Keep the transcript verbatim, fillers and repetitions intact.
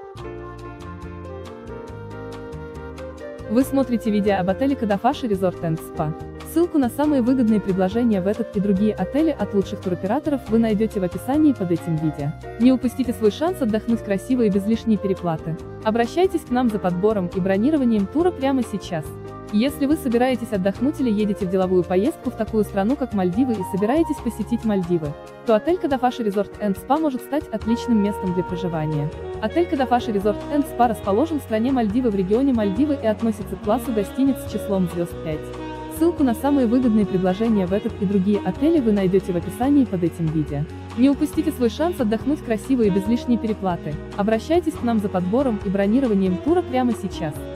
Вы смотрите видео об отеле Кадафаш Resort энд Spa. Ссылку на самые выгодные предложения в этот и другие отели от лучших туроператоров вы найдете в описании под этим видео. Не упустите свой шанс отдохнуть красиво и без лишней переплаты. Обращайтесь к нам за подбором и бронированием тура прямо сейчас. Если вы собираетесь отдохнуть или едете в деловую поездку в такую страну, как Мальдивы, и собираетесь посетить Мальдивы, то отель Кадафаш Resort энд Spa может стать отличным местом для проживания. Отель Кадафаш Resort энд Spa расположен в стране Мальдивы в регионе Мальдивы и относится к классу гостиниц с числом звезд пять. Ссылку на самые выгодные предложения в этот и другие отели вы найдете в описании под этим видео. Не упустите свой шанс отдохнуть красиво и без лишней переплаты. Обращайтесь к нам за подбором и бронированием тура прямо сейчас.